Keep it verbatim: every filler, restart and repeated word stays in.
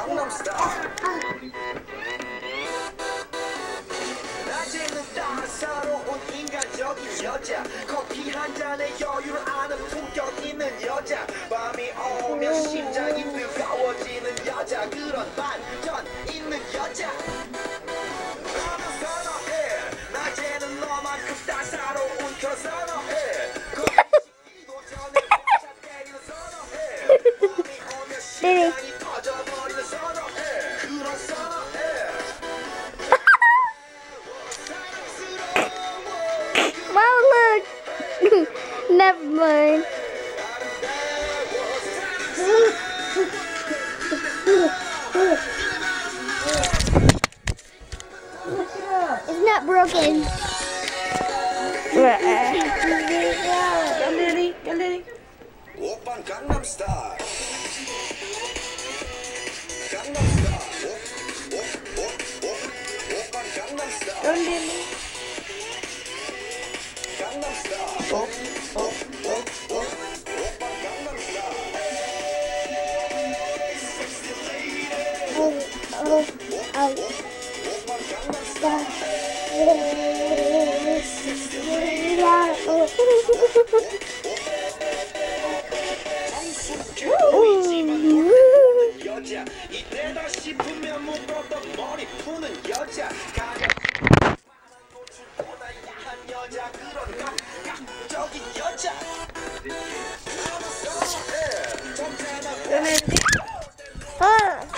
낮에는 따사로운 인간적인 여자 커피 한 잔에 여유를 아는 품격 있는 여자 밤이 오면 심장이 뜨거워지는 여자 그런 반전 있는 여자 너는 선호해 낮에는 너만큼 따사로운 그런 선호해 커피 식기도 전에 혼자 때리는 선호해 밤이 오면 심장이 터져버리는 선호해 그런 선호해 Mom, look. Never mind. It's not broken. 열리리 열리리. 오빤 강남스타일 강남스타일 오빤 강남스타일 열리리. 강남스타일 오빤 강남스타일 오빤 강남스타일 보이지만 돌아보는 여자 이때다 싶으면 묶었던 머리 푸는 여자 가장 노출보다 야한 여자 그런 감각적인 여자 나는 선호해 정태나 열리리. Ah.